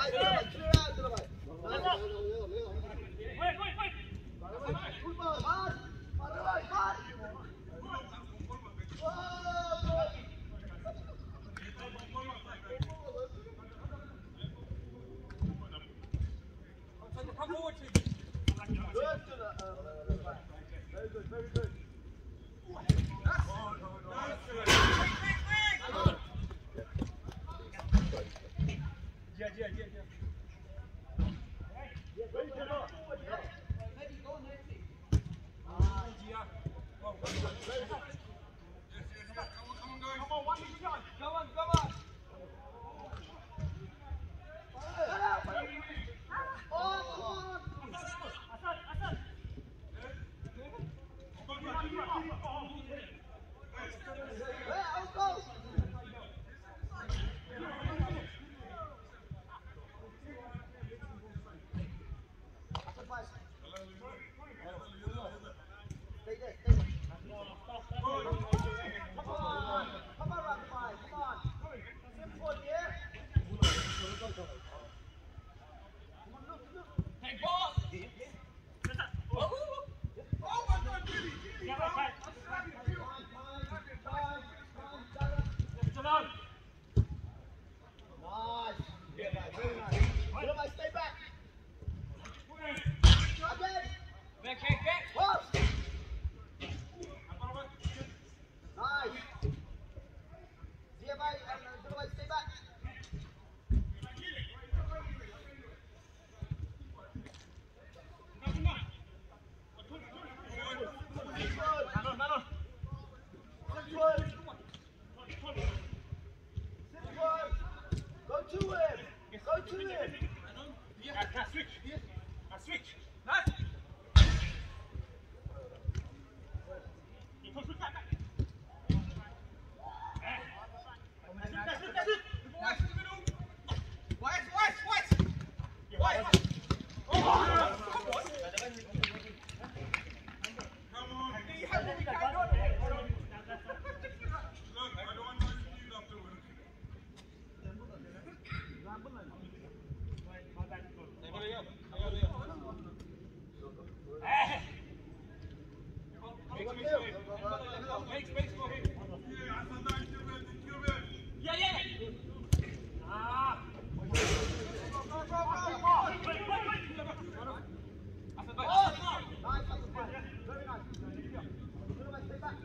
Stay back.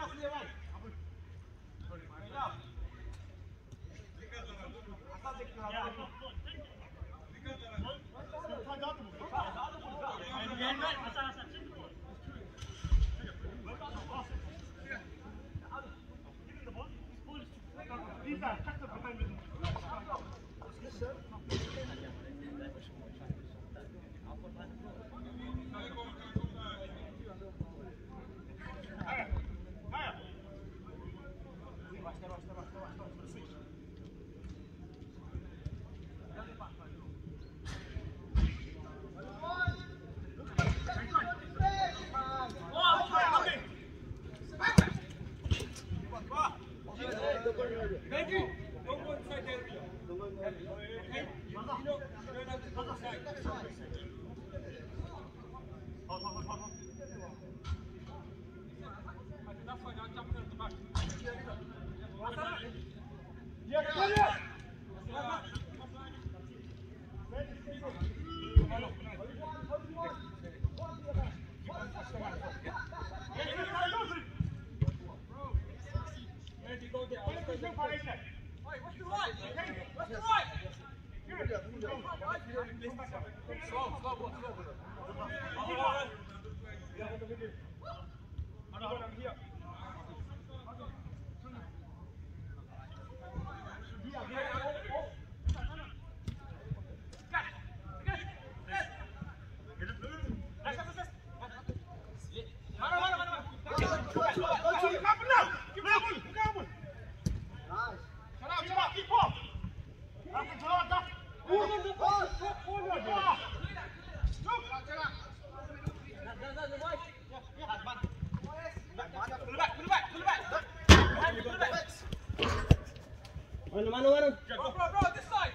Mano. Bro, this side.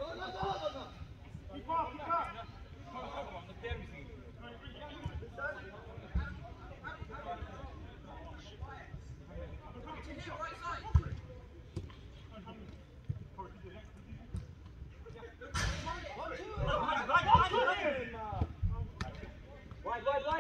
Wide.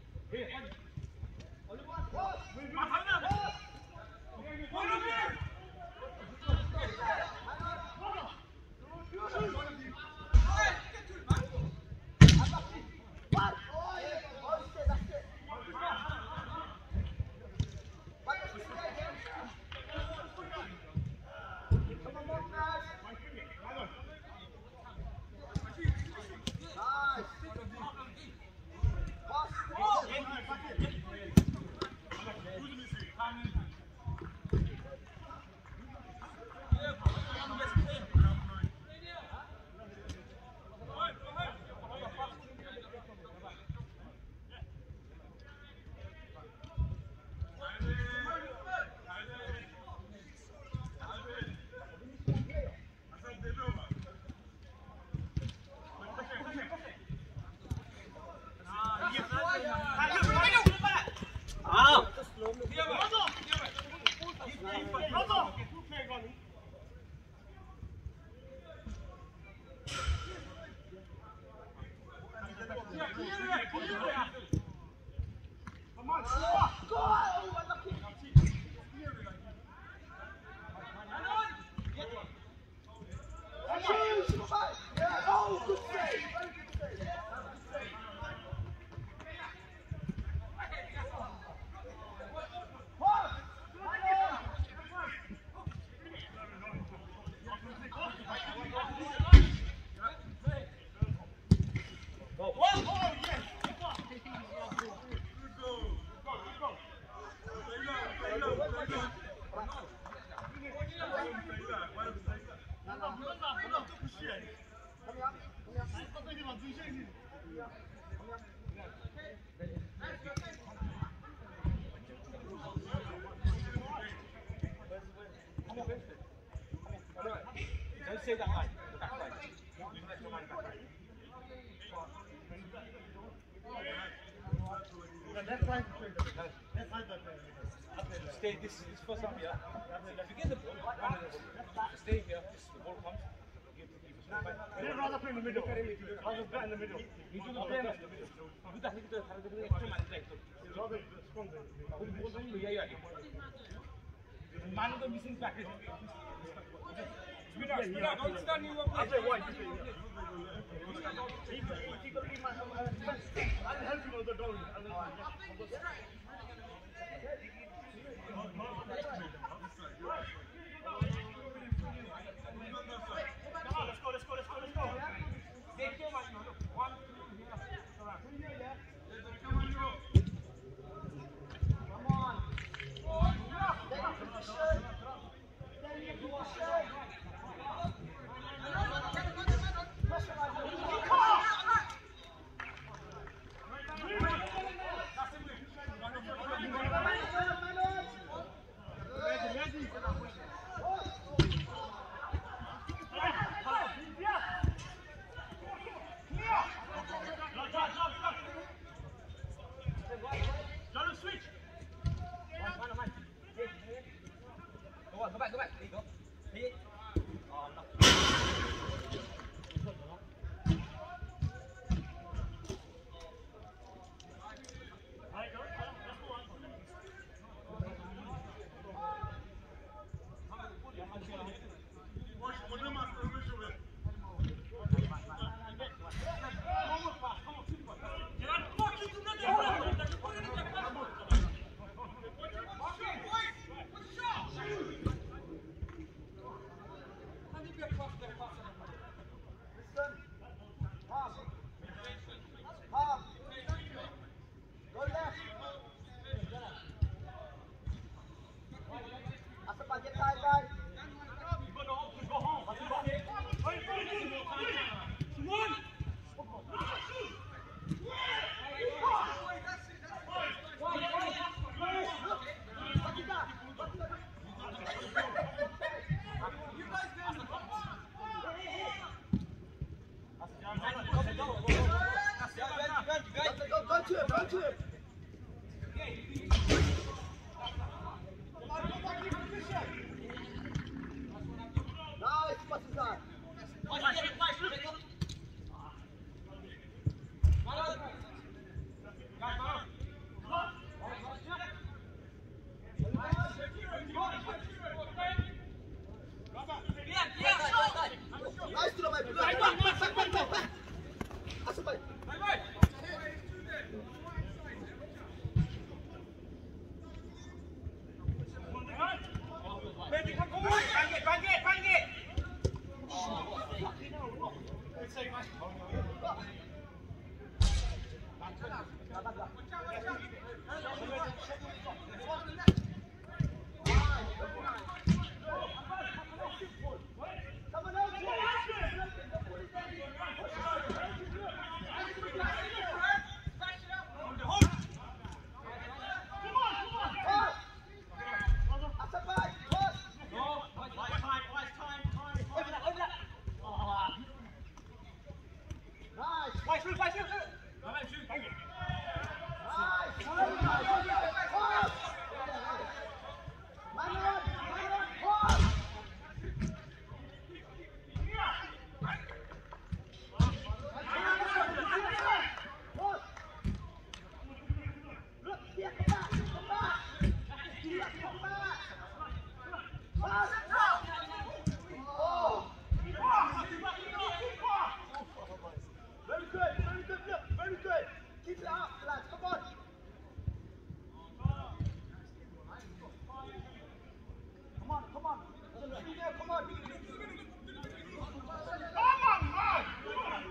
Don't say that line. That line. Stay. This is first up here. If you get the ball, stay here. The ball comes. They'd rather play in the middle. Rather bat in the middle. You do the play in the middle. Do that. You do the extra man. Man of the missing package. Sweetheart, don't stand you up. I'll help you with the door. Let's go. Take your money. 1, 2, here. Come on. Then you position. Go back. There you go. Hit. Oh, no. Go to him. Nice, what's his name? Nice to the back. That's a back.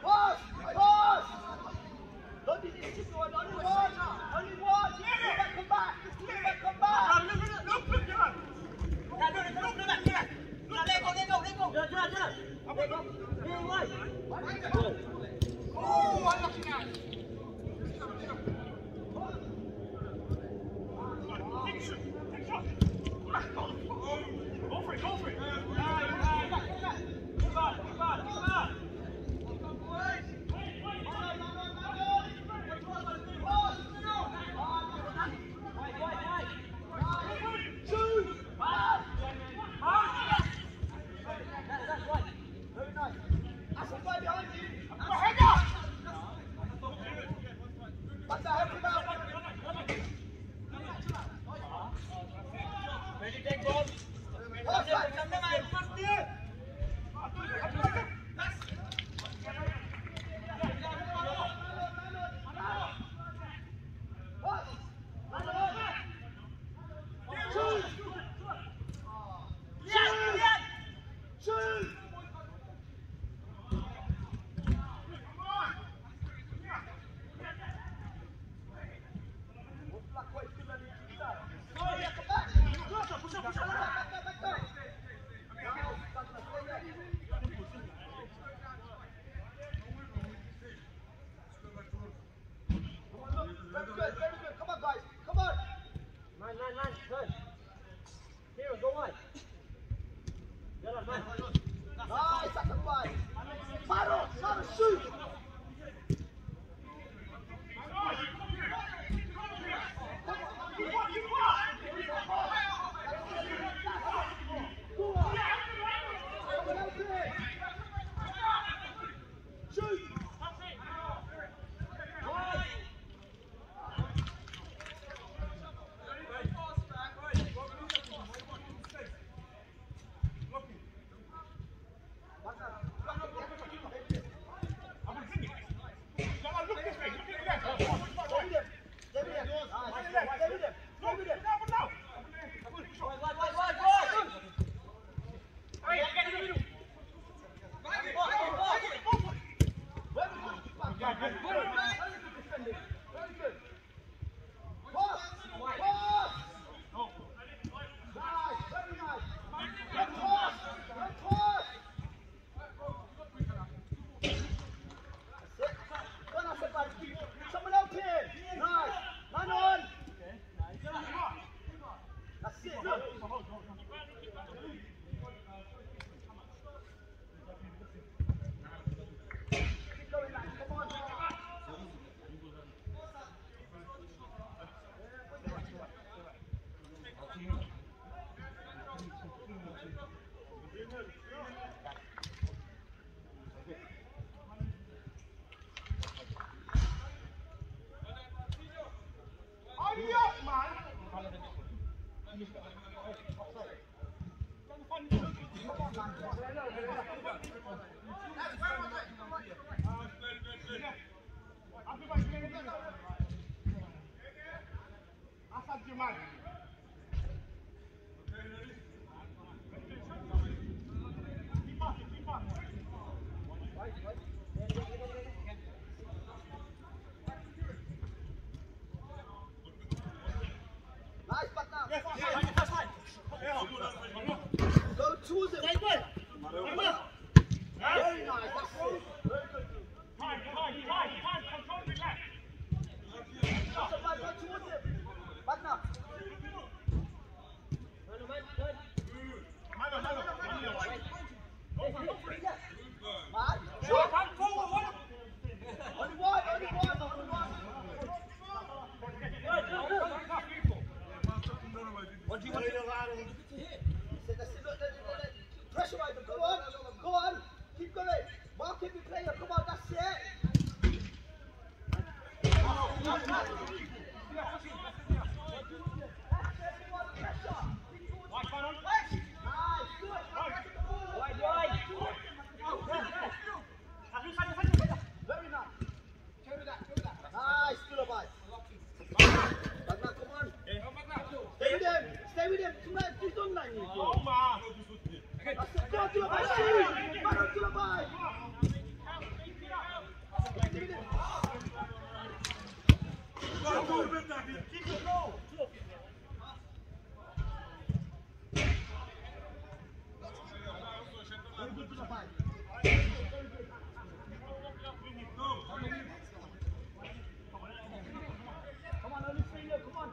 Only one! Come back! Good. Here, go on. Get on, man. Nice, that's a fight. Maro, shoot. Pressurize them. Go on. Keep going. Mark every player. Come on, that's it. Very nice. Nice, good advice. Bagna, come on. Stay with him. Tonight, please don't line you. Go to the bike. Go to the bike. Keep it low. Very good to the bike. Come on, only stay here. Come on.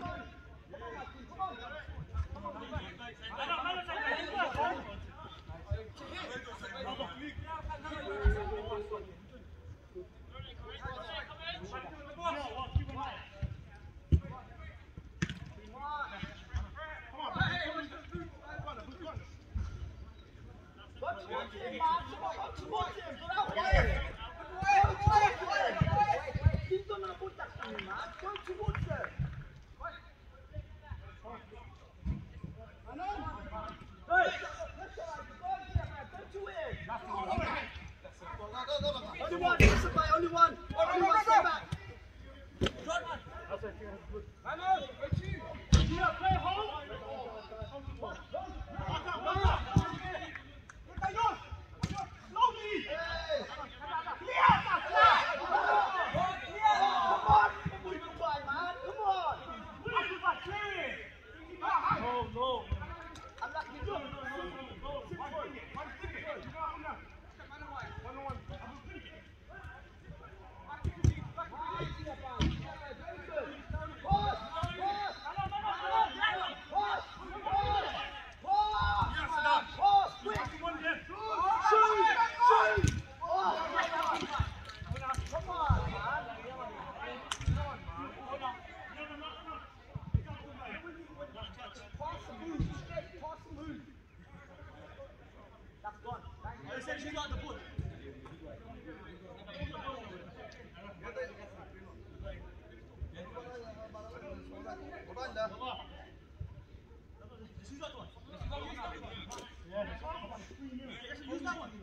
Only one. Stay back. She got the ball. She's got one. Yeah. Use that one.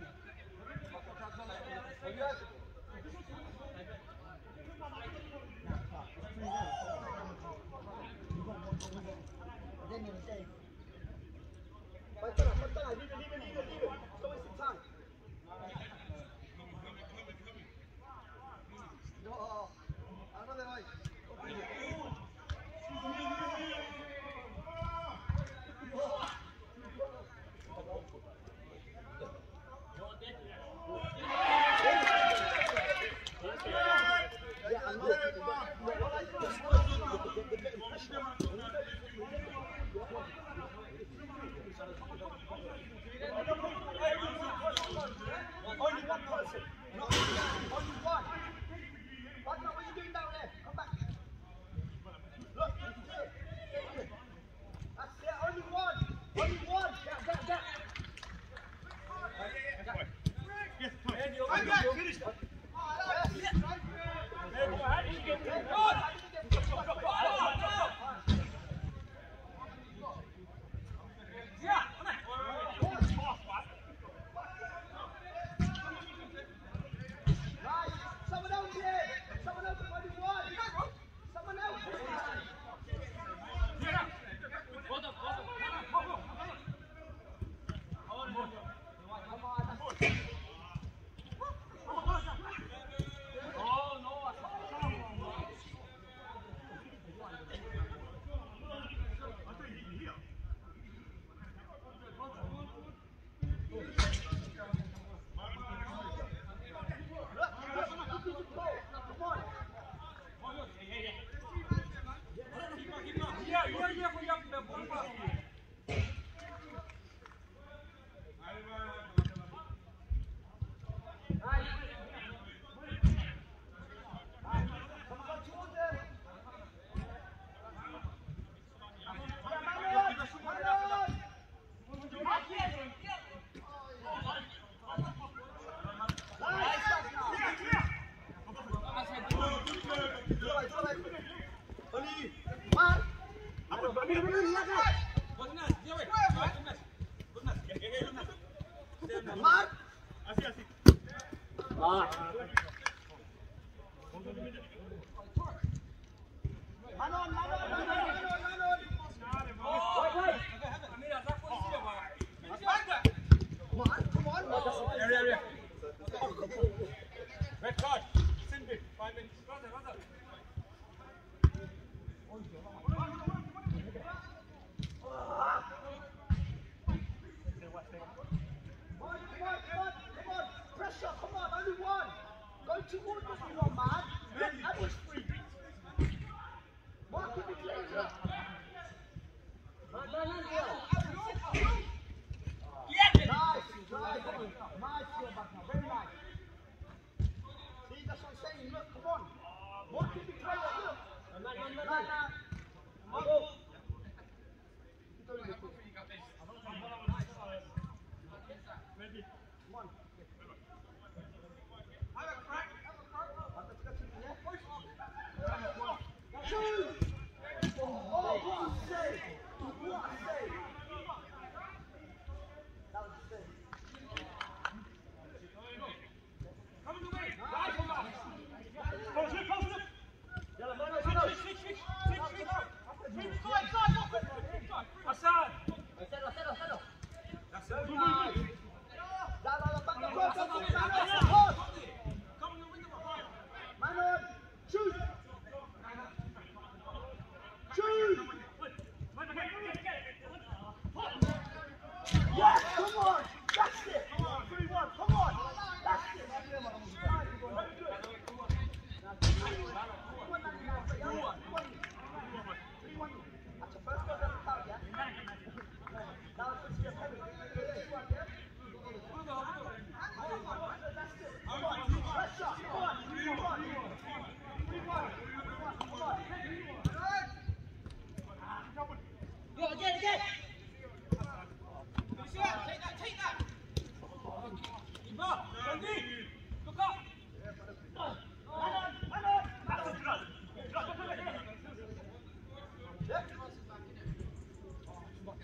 Leave it. Don't waste your time. No, another right. Only one person. Not only one. What are you doing down there? Come back. Look, that's it. Only one. Only one. Get. Finish that. Someone else here. Someone else. Only one. Someone else. Mark. Man on. Come on. Area. Red card. Simple. 5 minutes. Come on. Pressure. Come on. Only one. Go towards us, you are mad. Look, that was free. Mark, keep it clear.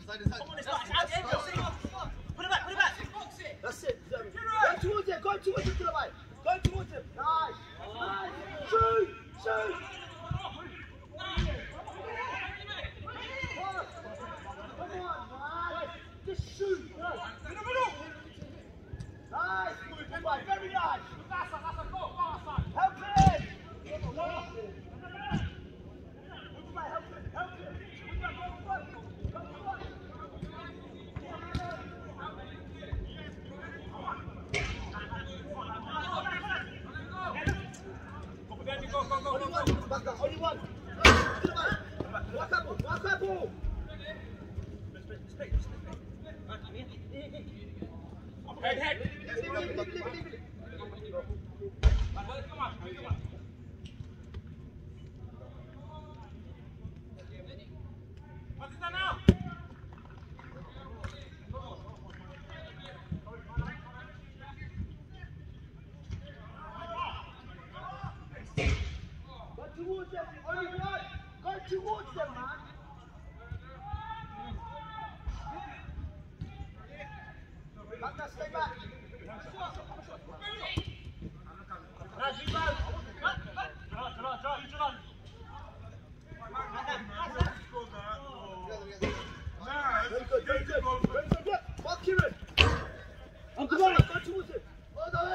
Come on, it's out there. Put it back, put it back. That's it. Go towards him. Go towards him to the right. Go towards him. Nice. Nice. Shoot. Shoot. Come on, man. Just shoot. Nice. Good one. Very nice. Help him. Help him. Only one. Walk up, ball. Head. Leave it. Come on. What's it now? Go towards them. Only one. Go towards them, man. Stay back. Very good. Mark Kieran. Go towards him. Oh, no,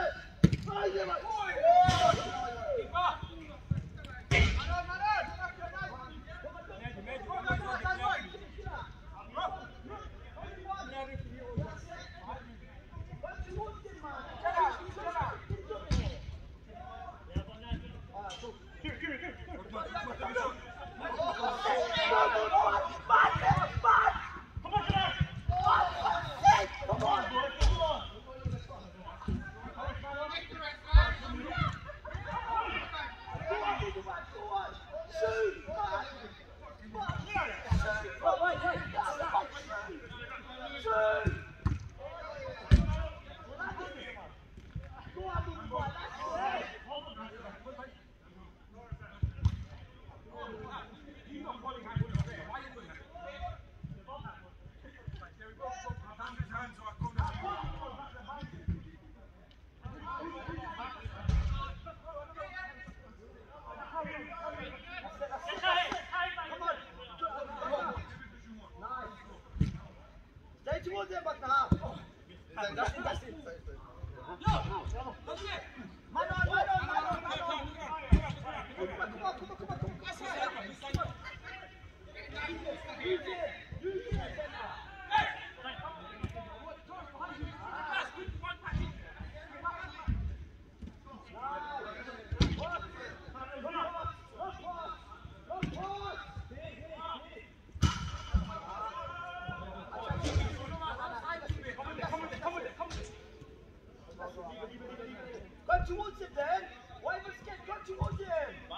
towards him, back to half. That's it. Man on. Come on. Use it. Go towards him then. Why am I scared? Go towards him.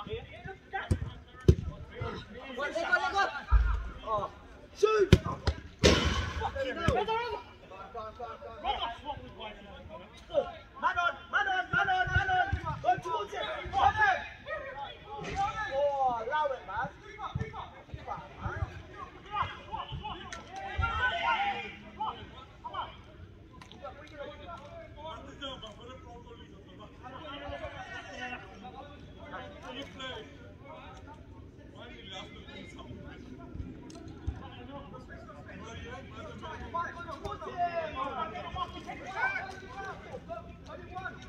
Let go. Oh. Shoot. Fucking hell. Man on. Go towards him. Oh, allow it, man. Only one.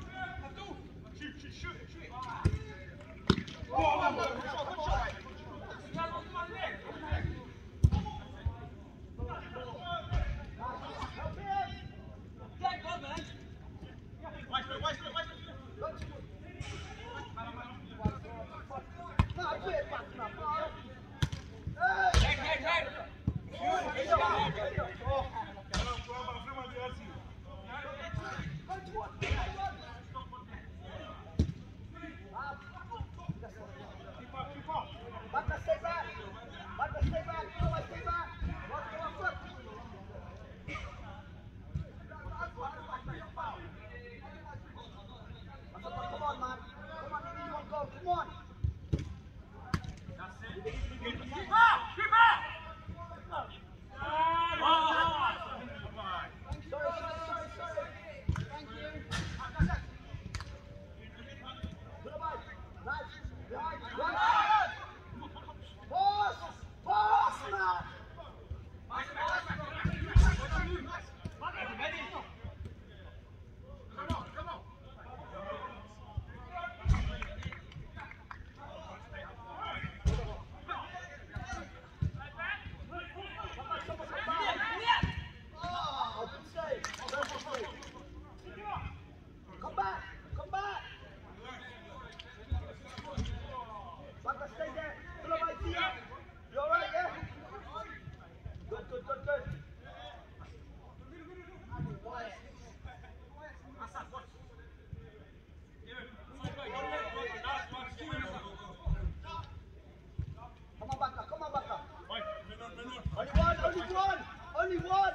Only one! Only one!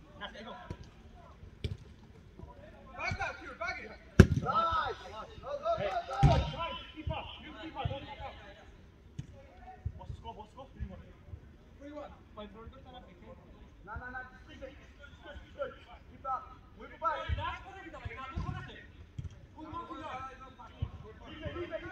Back that, Kieran, back it. Nice! Go, go, go, go! Keep up. You keep up. Don't keep up. What's the score? What's the score? 3-1. No, no, no, just keep it. Good. Keep up. Move it back. Leave it.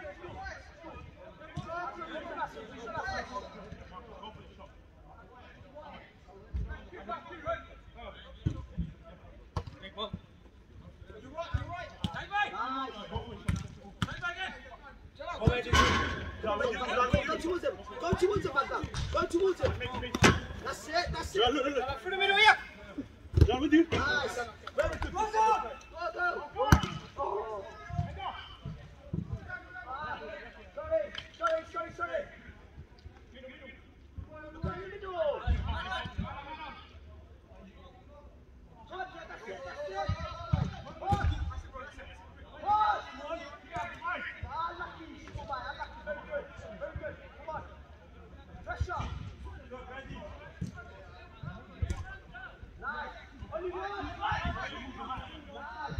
Go towards him. Go towards him, Magda. Go towards him. That's it. That's it. Look. Through the middle here. John with you. Nice. Very good. Go, go. Oh. Sorry. Look at the middle. That's it. Pass. Unlucky. Very good. Come on. Pressure. Nice. Only one. Nice.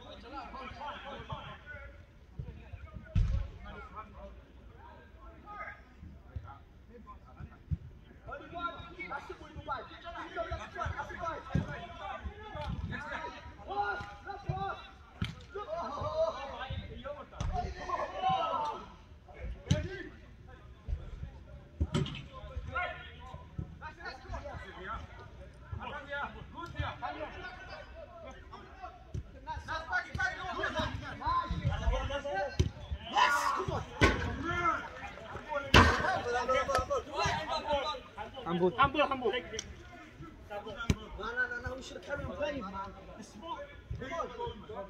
Only one. That's the move back. That's right. Pass. Look. Yes, come on. Humble. No, we should have carried on playing, man. Come on.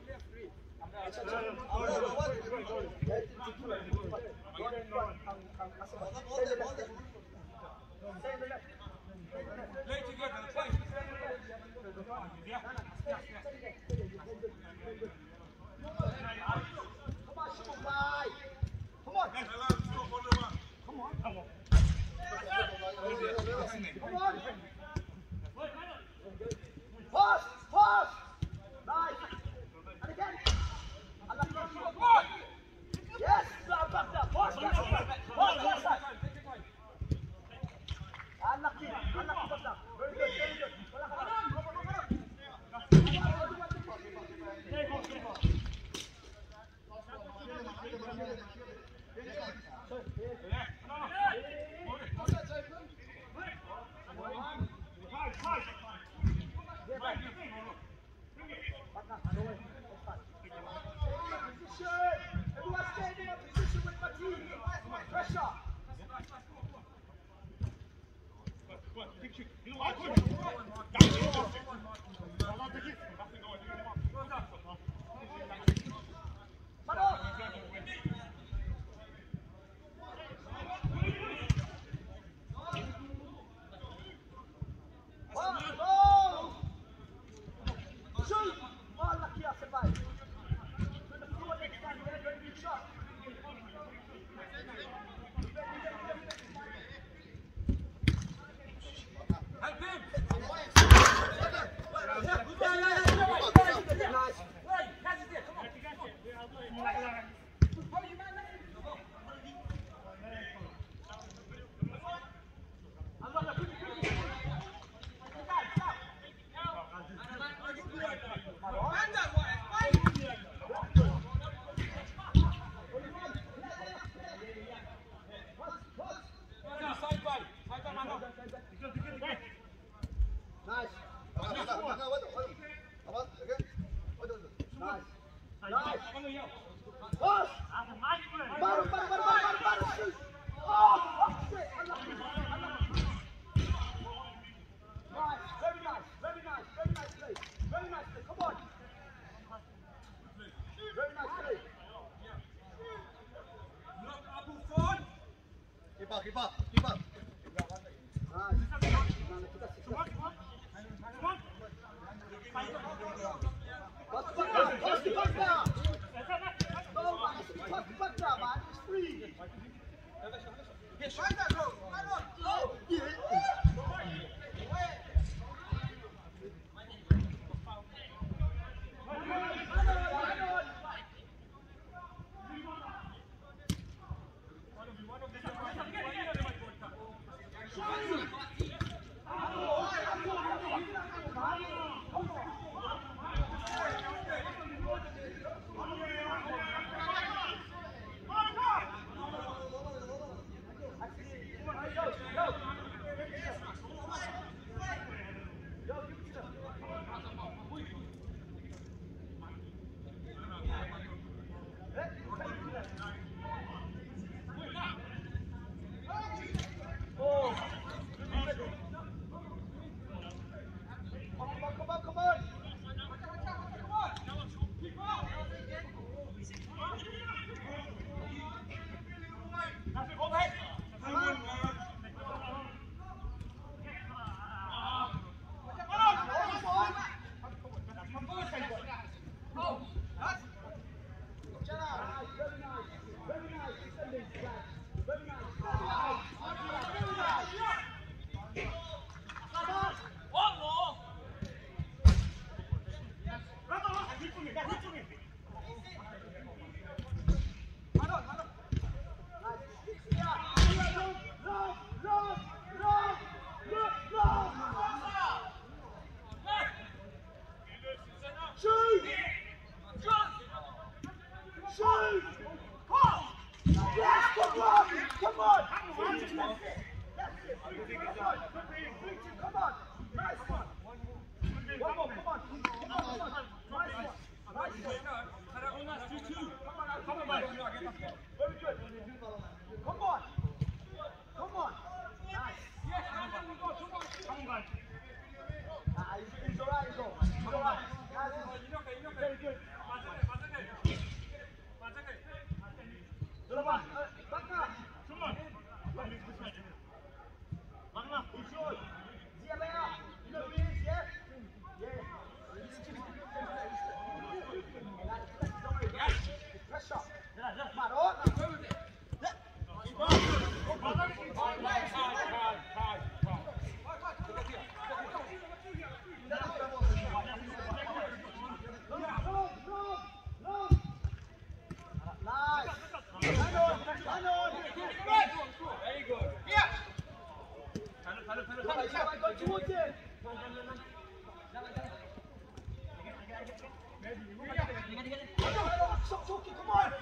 Pass! Nice! And again! Yes! Pass! Unlucky, Bagda. Very good. Everyone stay in a position with my team. Pressure. Shoot! Oh, lucky I survived. To the floor next time, very good shot. Keep up. Yes, right there, bro. Right on. Oh, yeah. Come on. Nice one. One more. Come on. Nice one. Come on, mate. Very good. Come on. Nice. He's alright, he's alright. Very good. It's yours. Ziabea. You know who he is, yeah? Yeah. Pressure. Maron. Stop talking, come on!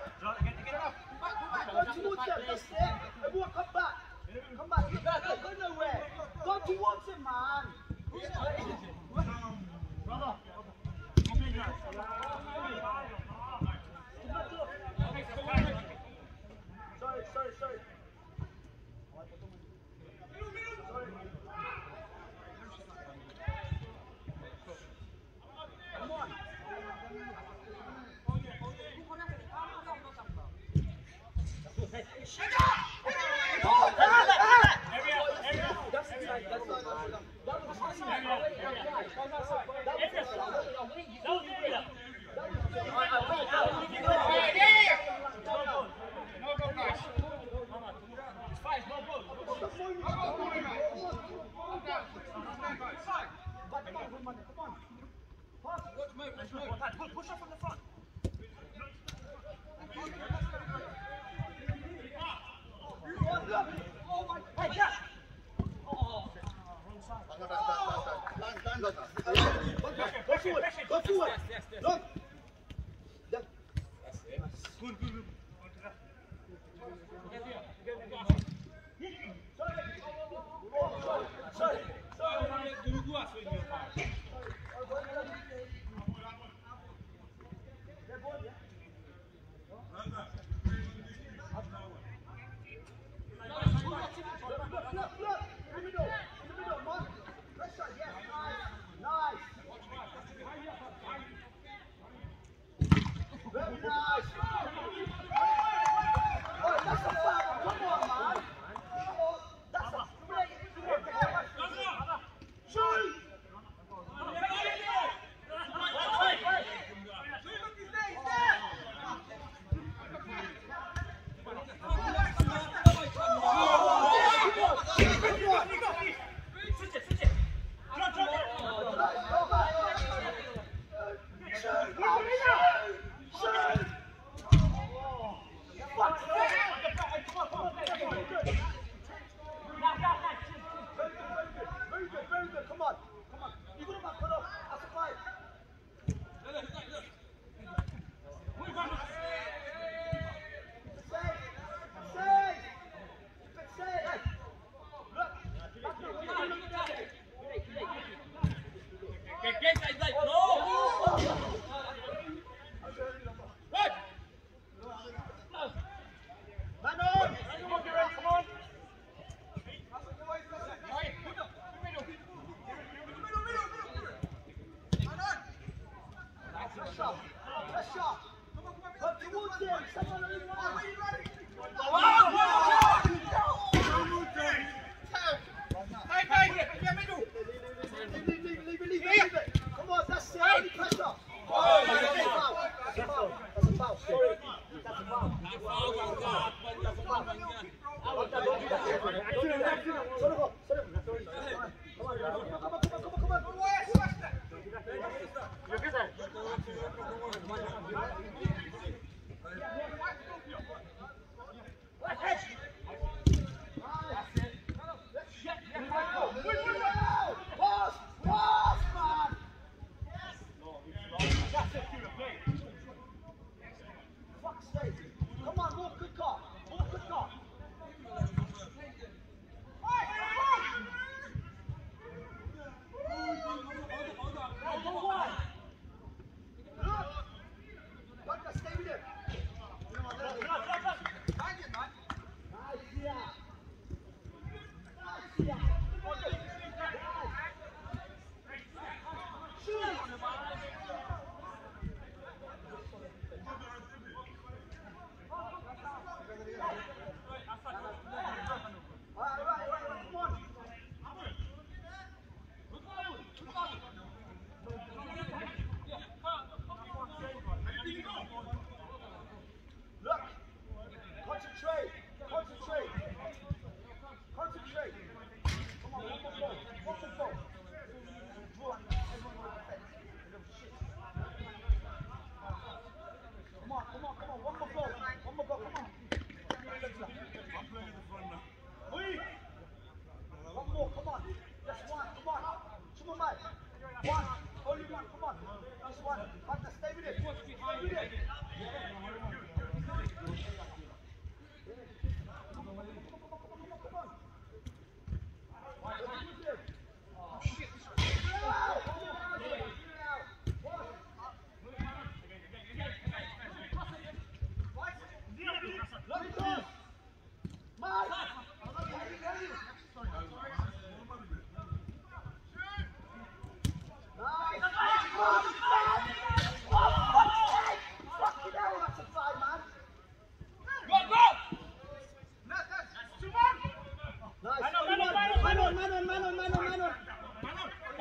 Go towards them, that's it. Everyone come back. Come back, go nowhere. Go towards him, man. Brother. Sorry. Come on. Push up from the front. Hey, Jack! Go forward! Look! Good. Sorry.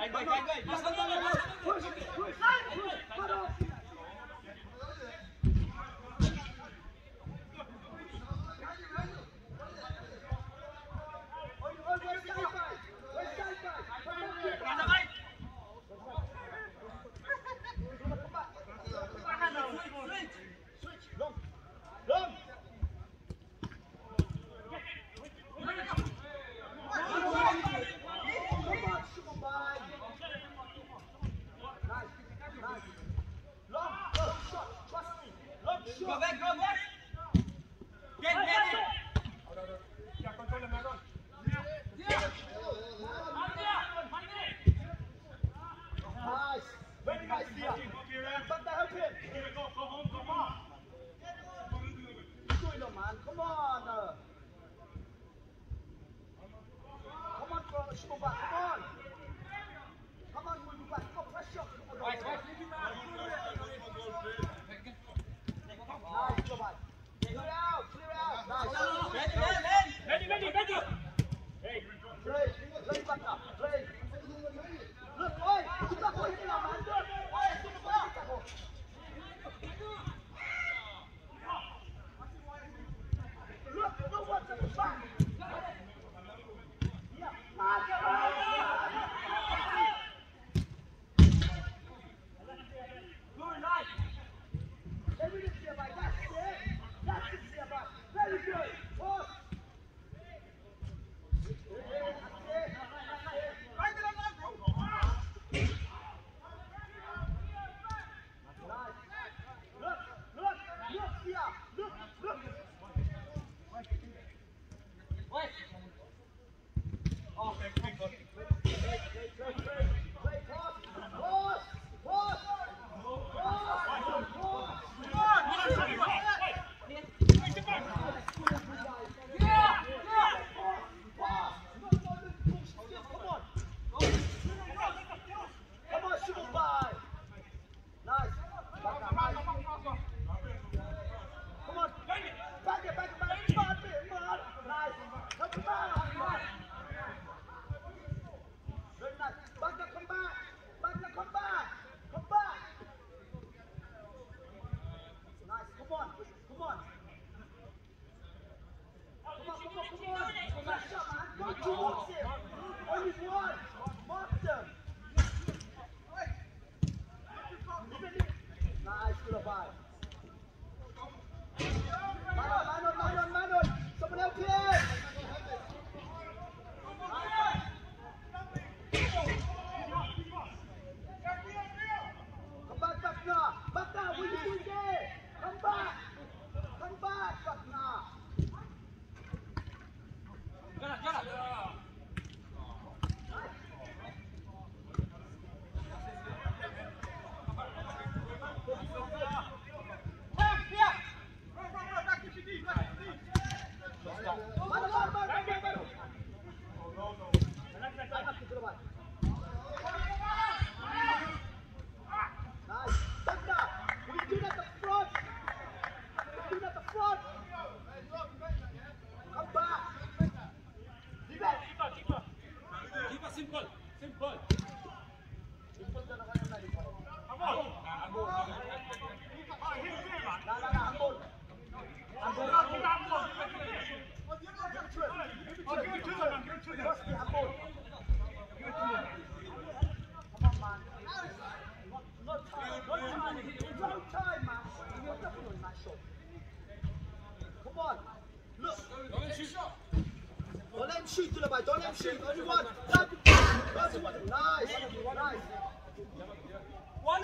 Push, push, push. Shoot to the ball, don't let him shoot, only one. Nice, nice. One.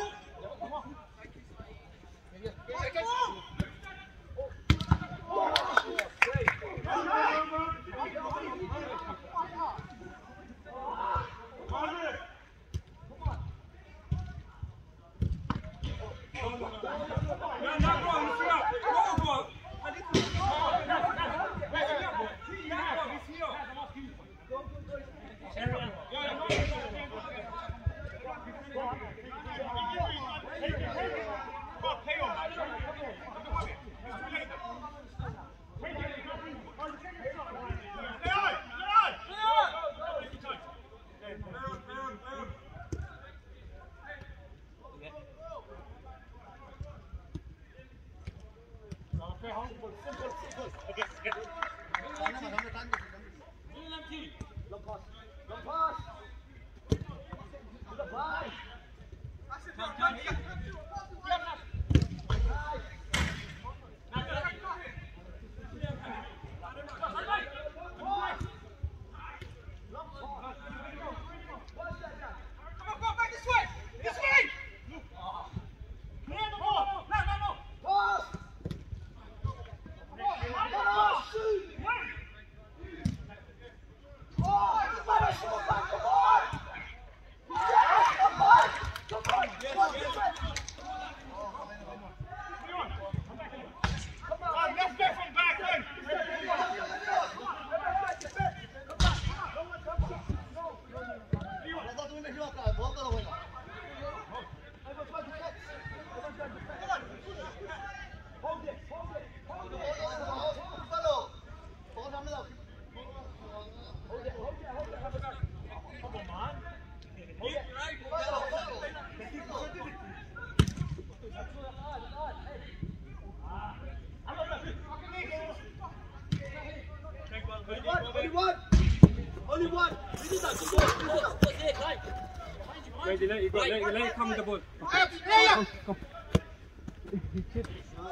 Ready, let it come with the ball.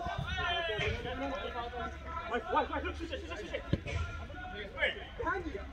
Wait, look, switch it.